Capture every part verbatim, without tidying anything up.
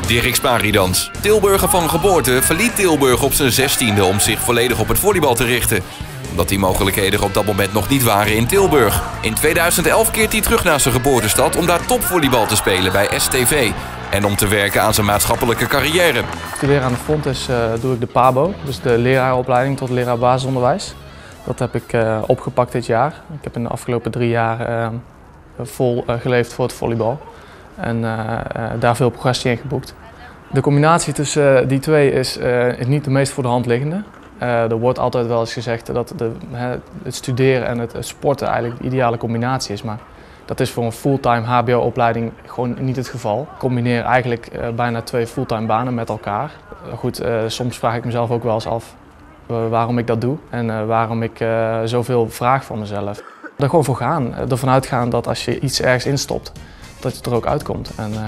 Dirk Sparidans, Tilburger van geboorte, verliet Tilburg op zijn zestiende om zich volledig op het volleybal te richten. Omdat die mogelijkheden er op dat moment nog niet waren in Tilburg. In tweeduizend elf keert hij terug naar zijn geboortestad om daar topvolleybal te spelen bij S T V. En om te werken aan zijn maatschappelijke carrière. Ik studeer aan de Fontes, uh, doe ik de PABO, dus de leraaropleiding tot leraar basisonderwijs. Dat heb ik uh, opgepakt dit jaar. Ik heb in de afgelopen drie jaar uh, vol uh, geleefd voor het volleybal. En uh, uh, daar veel progressie in geboekt. De combinatie tussen uh, die twee is uh, niet de meest voor de hand liggende. Uh, er wordt altijd wel eens gezegd dat de, he, het studeren en het, het sporten eigenlijk de ideale combinatie is. Maar dat is voor een fulltime H B O-opleiding gewoon niet het geval. Ik combineer eigenlijk uh, bijna twee fulltime banen met elkaar. Uh, goed, uh, soms vraag ik mezelf ook wel eens af uh, waarom ik dat doe en uh, waarom ik uh, zoveel vraag van mezelf. Er gewoon voor gaan, uh, ervan uitgaan dat als je iets ergens instopt, dat het er ook uitkomt. En, uh,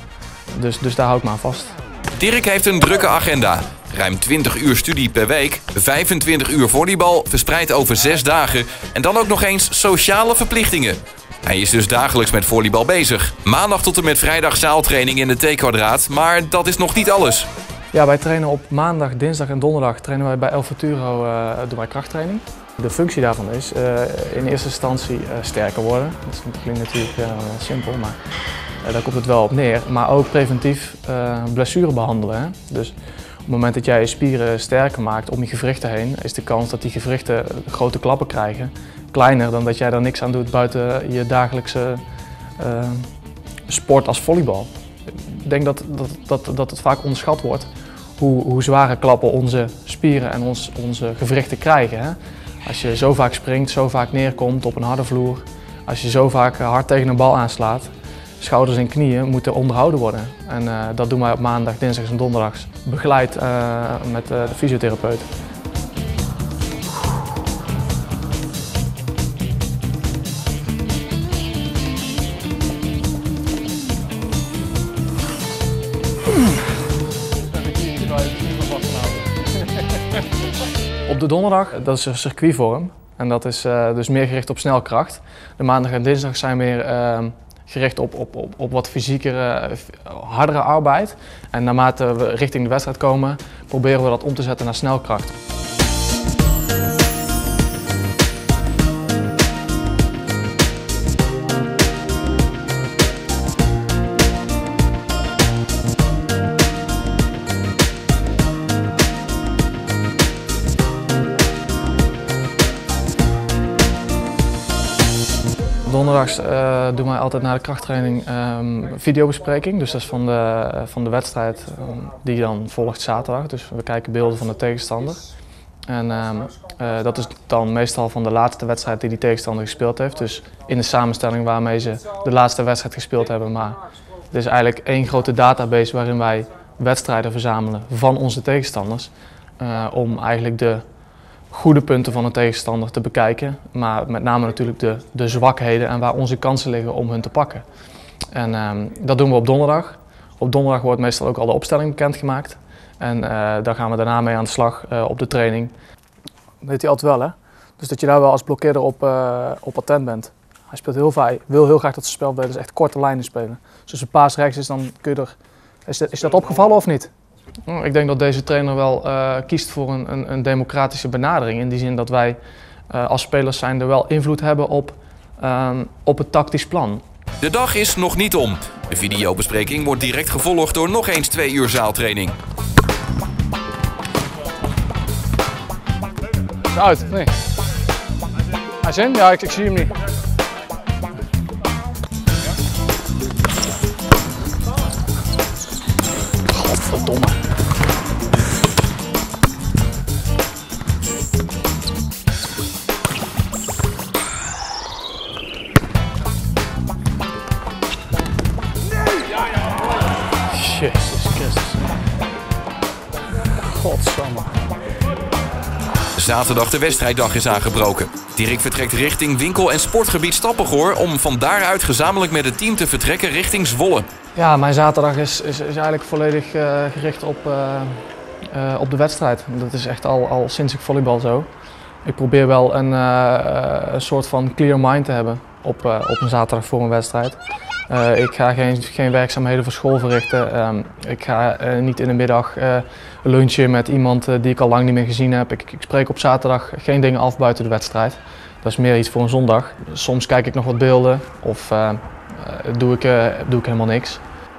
dus, dus daar hou ik me aan vast. Dirk heeft een drukke agenda. Ruim twintig uur studie per week, vijfentwintig uur volleybal, verspreid over zes dagen en dan ook nog eens sociale verplichtingen. Hij is dus dagelijks met volleybal bezig. Maandag tot en met vrijdag zaaltraining in de T-kwadraat, maar dat is nog niet alles. Ja, wij trainen op maandag, dinsdag en donderdag trainen wij bij El Futuro uh, doen wij krachttraining. De functie daarvan is uh, in eerste instantie uh, sterker worden. Dat klinkt natuurlijk uh, simpel, maar uh, daar komt het wel op neer. Maar ook preventief uh, blessure behandelen. Hè? Dus op het moment dat jij je spieren sterker maakt om je gewrichten heen, is de kans dat die gewrichten grote klappen krijgen kleiner dan dat jij er niks aan doet buiten je dagelijkse uh, sport als volleybal. Ik denk dat, dat, dat, dat het vaak onderschat wordt hoe, hoe zware klappen onze spieren en ons, onze gewrichten krijgen. Hè? Als je zo vaak springt, zo vaak neerkomt op een harde vloer, als je zo vaak hard tegen een bal aanslaat, schouders en knieën moeten onderhouden worden. En uh, dat doen wij op maandag, dinsdags en donderdags, begeleid uh, met uh, de fysiotherapeut. Op de donderdag, dat is een circuitvorm en dat is uh, dus meer gericht op snelkracht. De maandag en dinsdag zijn meer uh, gericht op, op, op, op wat fysiekere, hardere arbeid. En naarmate we richting de wedstrijd komen, proberen we dat om te zetten naar snelkracht. Donderdags uh, doen wij altijd na de krachttraining um, videobespreking. Dus dat is van de, van de wedstrijd um, die dan volgt zaterdag. Dus we kijken beelden van de tegenstander. En um, uh, dat is dan meestal van de laatste wedstrijd die die tegenstander gespeeld heeft. Dus in de samenstelling waarmee ze de laatste wedstrijd gespeeld hebben. Maar het is eigenlijk één grote database waarin wij wedstrijden verzamelen van onze tegenstanders. Uh, om eigenlijk de goede punten van een tegenstander te bekijken, maar met name natuurlijk de, de zwakheden en waar onze kansen liggen om hun te pakken. En um, dat doen we op donderdag. Op donderdag wordt meestal ook al de opstelling bekendgemaakt. En uh, daar gaan we daarna mee aan de slag uh, op de training. Dat weet hij altijd wel, hè? Dus dat je daar wel als blokkeerder op, uh, op attent bent. Hij speelt heel vrij, wil heel graag dat zijn spelverdelers echt korte lijnen spelen. Dus als een paas rechts is, dan kun je er... Is dat, is dat opgevallen of niet? Ik denk dat deze trainer wel uh, kiest voor een, een, een democratische benadering. In die zin dat wij uh, als spelers zijnde wel invloed hebben op, uh, op het tactisch plan. De dag is nog niet om. De videobespreking wordt direct gevolgd door nog eens twee uur zaaltraining. Is uit? Nee. Hij is in? Ja, ik, ik zie hem niet. Godverdomme. Jezus Christus. Godsamme. Zaterdag de wedstrijddag is aangebroken. Dirk vertrekt richting winkel- en sportgebied Stappengoor om van daaruit gezamenlijk met het team te vertrekken richting Zwolle. Ja, mijn zaterdag is, is, is eigenlijk volledig uh, gericht op, uh, uh, op de wedstrijd. Dat is echt al, al sinds ik volleybal zo. Ik probeer wel een, uh, een soort van clear mind te hebben. op, uh, op een zaterdag voor een wedstrijd. Uh, ik ga geen, geen werkzaamheden voor school verrichten. Um, ik ga uh, niet in de middag uh, lunchen met iemand uh, die ik al lang niet meer gezien heb. Ik, ik spreek op zaterdag geen dingen af buiten de wedstrijd. Dat is meer iets voor een zondag. Soms kijk ik nog wat beelden of uh, uh, doe, ik, uh, doe ik helemaal niks.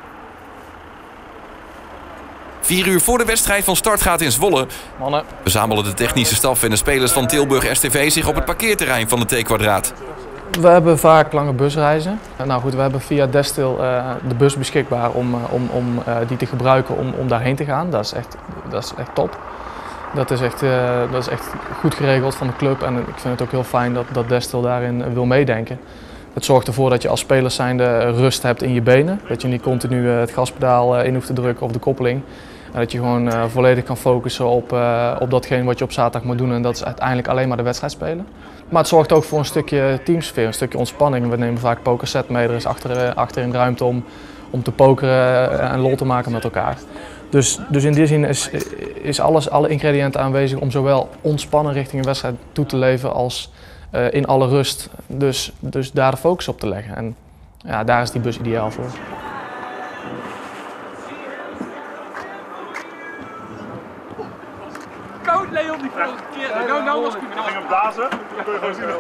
Vier uur voor de wedstrijd van start gaat in Zwolle Mannen. verzamelen de technische staf en de spelers van Tilburg S T V zich op het parkeerterrein van de T-kwadraat. We hebben vaak lange busreizen. Nou goed, we hebben via Destil uh, de bus beschikbaar om, uh, om, om uh, die te gebruiken om, om daarheen te gaan. Dat is echt, dat is echt top. Dat is echt, uh, dat is echt goed geregeld van de club en ik vind het ook heel fijn dat, dat Destil daarin wil meedenken. Het zorgt ervoor dat je als speler zijnde rust hebt in je benen. Dat je niet continu uh, het gaspedaal uh, in hoeft te drukken of de koppeling. En dat je gewoon uh, volledig kan focussen op, uh, op datgene wat je op zaterdag moet doen en dat is uiteindelijk alleen maar de wedstrijd spelen. Maar het zorgt ook voor een stukje teamsfeer, een stukje ontspanning. We nemen vaak pokerset mee, er is achter, achterin ruimte om, om te pokeren en lol te maken met elkaar. Dus, dus in die zin is, is alles, alle ingrediënten aanwezig om zowel ontspannen richting een wedstrijd toe te leven als uh, in alle rust. Dus, dus daar de focus op te leggen. En ja, daar is die bus ideaal voor. Koud Leon, die vorige keer. Nou, nou was ik hem. Ging hem blazen, dan kun je gewoon zien dat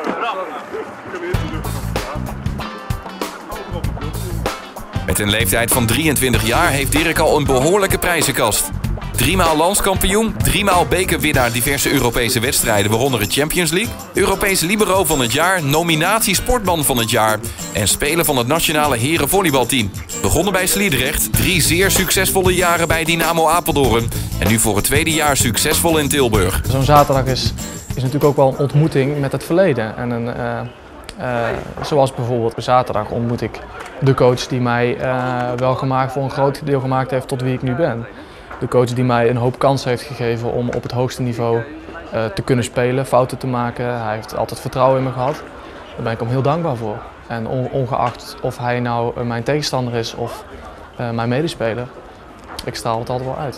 het Met een leeftijd van drieëntwintig jaar heeft Dirk al een behoorlijke prijzenkast. Driemaal landskampioen, driemaal bekerwinnaar diverse Europese wedstrijden, waaronder het Champions League, Europese libero van het jaar, nominatie sportman van het jaar en speler van het nationale herenvolleybalteam. Begonnen bij Sliedrecht, drie zeer succesvolle jaren bij Dynamo Apeldoorn en nu voor het tweede jaar succesvol in Tilburg. Zo'n zaterdag is, is natuurlijk ook wel een ontmoeting met het verleden. En een, uh, uh, zoals bijvoorbeeld op zaterdag ontmoet ik de coach die mij uh, wel gemaakt, voor een groot deel gemaakt heeft tot wie ik nu ben. De coach die mij een hoop kansen heeft gegeven om op het hoogste niveau uh, te kunnen spelen, fouten te maken. Hij heeft altijd vertrouwen in me gehad. Daar ben ik hem heel dankbaar voor. En on, ongeacht of hij nou uh, mijn tegenstander is of uh, mijn medespeler, ik straal het altijd wel uit.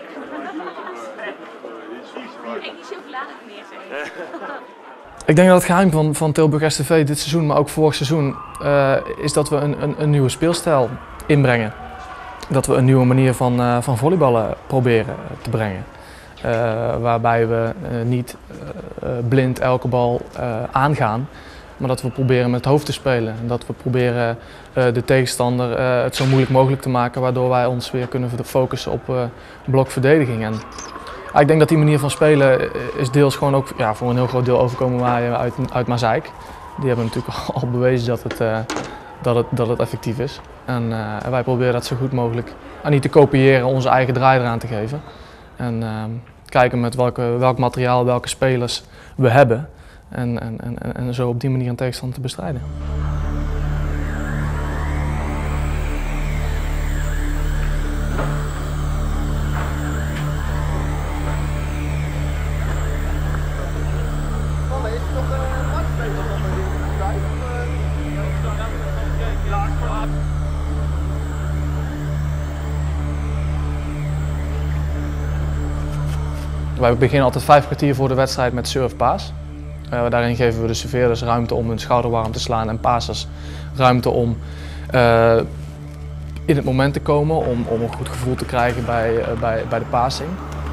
Ik denk dat het geheim van, van Tilburg S T V dit seizoen, maar ook vorig seizoen, uh, is dat we een, een, een nieuwe speelstijl inbrengen. Dat we een nieuwe manier van, uh, van volleyballen proberen te brengen. Uh, waarbij we uh, niet uh, blind elke bal uh, aangaan, maar dat we proberen met het hoofd te spelen. Dat we proberen uh, de tegenstander uh, het zo moeilijk mogelijk te maken, waardoor wij ons weer kunnen focussen op uh, blokverdediging. En, uh, ik denk dat die manier van spelen is deels gewoon ook ja, voor een heel groot deel overkomen waaien uit, uit Mazeik. Die hebben natuurlijk al bewezen dat het, uh, dat het, dat het effectief is. En uh, wij proberen dat zo goed mogelijk uh, niet te kopiëren, onze eigen draai eraan te geven. En uh, kijken met welke, welk materiaal, welke spelers we hebben. En, en, en, en zo op die manier een tegenstander te bestrijden. Wij beginnen altijd vijf kwartier voor de wedstrijd met serve-paas. Uh, daarin geven we de serveerders ruimte om hun schouder warm te slaan en passers ruimte om uh, in het moment te komen, om, om een goed gevoel te krijgen bij, uh, bij, bij de passing.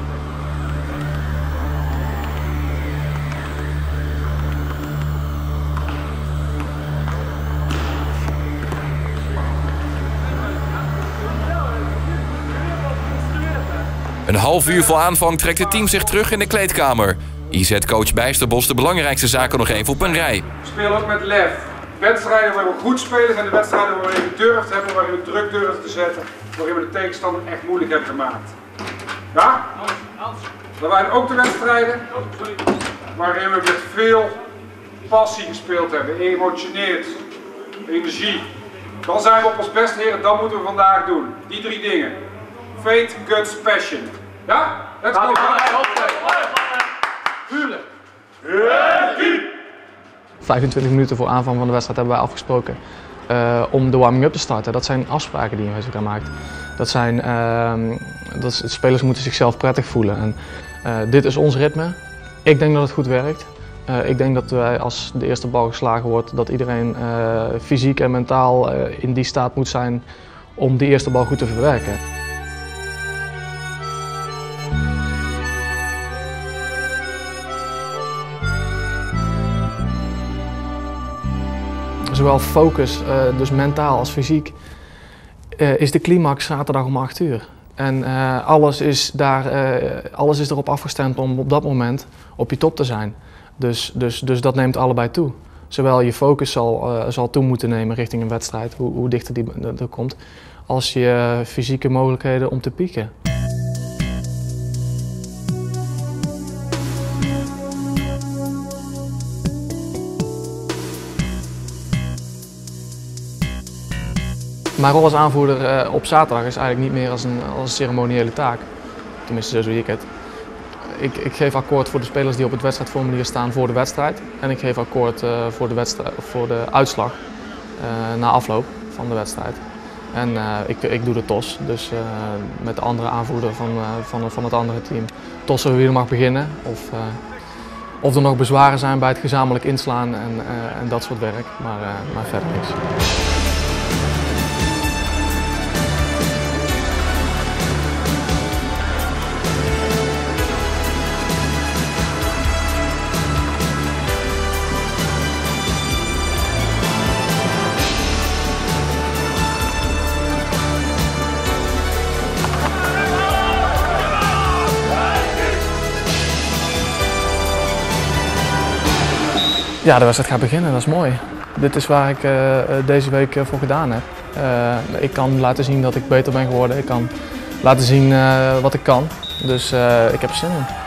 Een half uur voor aanvang trekt het team zich terug in de kleedkamer. Hier zet coach Bijsterbos de belangrijkste zaken nog even op een rij. Speel ook met lef. Wedstrijden waarin we goed spelen zijn de wedstrijden waarin we durft hebben, waarin we druk durven te zetten, waarin we de tegenstander echt moeilijk hebben gemaakt. Ja? Dat waren ook de wedstrijden waarin we met veel passie gespeeld hebben, emotioneerd, energie. Dan zijn we op ons best, heren, dat moeten we vandaag doen. Die drie dingen. Faith, guts, passion. Ja? Let's go. vijfentwintig minuten voor aanvang van de wedstrijd hebben wij afgesproken uh, om de warming-up te starten. Dat zijn afspraken die je met elkaar maakt. Dat zijn, uh, dat is, spelers moeten zichzelf prettig voelen. En, uh, dit is ons ritme. Ik denk dat het goed werkt. Uh, ik denk dat wij, als de eerste bal geslagen wordt, dat iedereen uh, fysiek en mentaal uh, in die staat moet zijn om die eerste bal goed te verwerken. Zowel focus, uh, dus mentaal als fysiek, uh, is de climax zaterdag om acht uur. En uh, alles, is daar, uh, alles is erop afgestemd om op dat moment op je top te zijn. Dus, dus, dus dat neemt allebei toe. Zowel je focus zal, uh, zal toe moeten nemen richting een wedstrijd, hoe, hoe dichter die er komt, als je uh, fysieke mogelijkheden om te pieken. Mijn rol als aanvoerder uh, op zaterdag is eigenlijk niet meer als een, als een ceremoniële taak. Tenminste, zo zie ik het. Ik, ik geef akkoord voor de spelers die op het wedstrijdformulier staan voor de wedstrijd. En ik geef akkoord uh, voor, de wedstrijd, voor de uitslag uh, na afloop van de wedstrijd. En uh, ik, ik doe de tos. Dus uh, met de andere aanvoerder van, uh, van, van het andere team tossen we wie er mag beginnen. Of, uh, of er nog bezwaren zijn bij het gezamenlijk inslaan en, uh, en dat soort werk. Maar, uh, maar verder niks. Ja, de wedstrijd gaat beginnen, dat is mooi. Dit is waar ik uh, deze week voor gedaan heb. Uh, ik kan laten zien dat ik beter ben geworden. Ik kan laten zien uh, wat ik kan. Dus uh, ik heb er zin in.